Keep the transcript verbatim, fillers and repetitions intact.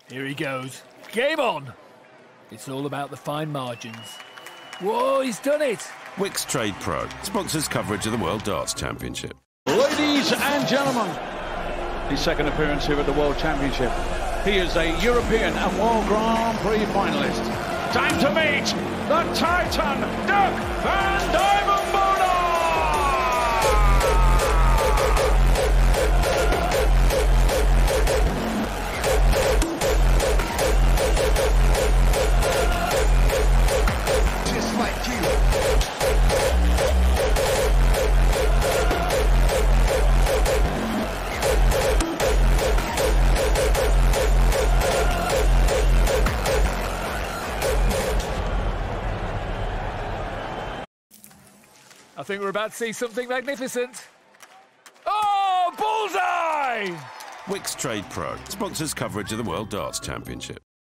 Here he goes. Game on! It's all about the fine margins. Whoa, he's done it! Wix Trade Pro sponsors coverage of the World Darts Championship. Ladies and gentlemen, his second appearance here at the World Championship. He is a European and World Grand Prix finalist. Time to meet the Titan, Dirk van Duijvenbode! Just like you. I think we're about to see something magnificent. Oh, bullseye! Wix Trade Pro sponsors coverage of the World Darts Championship.